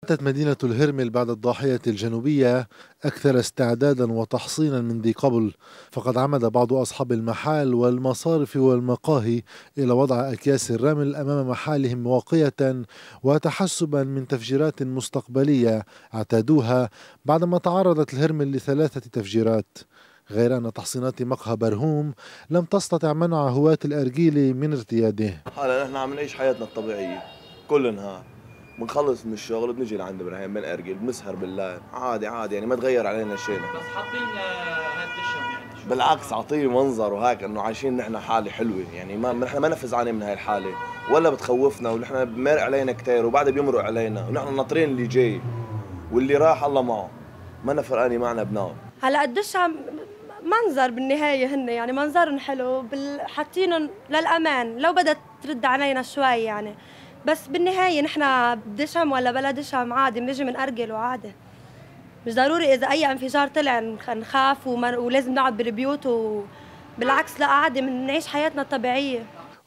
باتت مدينة الهرمل بعد الضاحية الجنوبية أكثر استعدادا وتحصينا من ذي قبل، فقد عمد بعض أصحاب المحال والمصارف والمقاهي إلى وضع أكياس الرمل أمام محالهم واقية وتحسبا من تفجيرات مستقبلية اعتادوها بعدما تعرضت الهرمل لثلاثة تفجيرات. غير أن تحصينات مقهى برهوم لم تستطع منع هواة الأرجيل من ارتياده. حالا نحن عم نعيش حياتنا الطبيعية كل نهار، بنخلص من الشغل بنجي لعند ابراهيم بنأرجل بنسهر بالليل عادي عادي، يعني ما تغير علينا شيء. بس حاطين هالدشم يعني بالعكس عطيه منظر وهيك انه عايشين نحن حالة حلوة، يعني نحن ما نفزعانين من هاي الحالة ولا بتخوفنا، ونحن بمرق علينا كتير وبعدها بيمرق علينا، ونحن ناطرين اللي جاي واللي راح الله معه، ما فرقاني معنا بنار. هلا الدشم منظر بالنهاية، هن يعني منظرهم حلو حاطينهم للأمان لو بدها ترد علينا شوي يعني، بس بالنهاية نحن بدشم ولا بلا دشم عادي بنجي منأرجل وعادي، مش ضروري إذا أي انفجار طلع نخاف ولازم نقعد بالبيوت، وبالعكس لا عادي بنعيش حياتنا الطبيعية.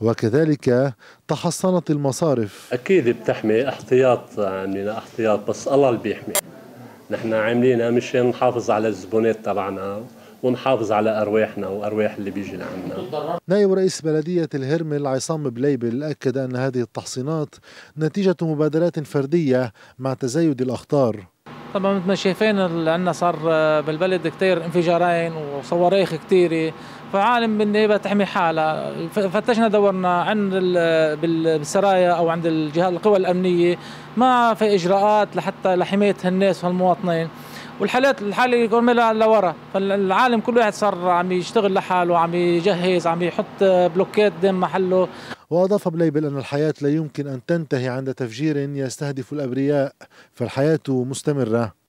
وكذلك تحصنت المصارف. أكيد بتحمي احتياط، عندنا احتياط بس الله اللي بيحمي، نحن عاملينها مشان نحافظ على الزبونات تبعنا ونحافظ على أرواحنا وأرواح اللي بيجي لعنا. نائب رئيس بلدية الهرمل عصام بليبل أكد أن هذه التحصينات نتيجة مبادرات فردية مع تزايد الأخطار. طبعا مثل ما شايفين عندنا صار بالبلد كتير انفجارين وصواريخ كتيرة، فعالم بالنهاية تحمي حالها. فتشنا دورنا عند بالسرايا أو عند الجهات القوى الأمنية، ما في إجراءات لحتى لحماية الناس والمواطنين، الحالة يكون لورا، فالعالم كل واحد صار عم يشتغل لحاله، عم يجهز، عم يحط بلوكات قدام محله. وأضاف بليبل أن الحياة لا يمكن أن تنتهي عند تفجير يستهدف الأبرياء، فالحياة مستمرة.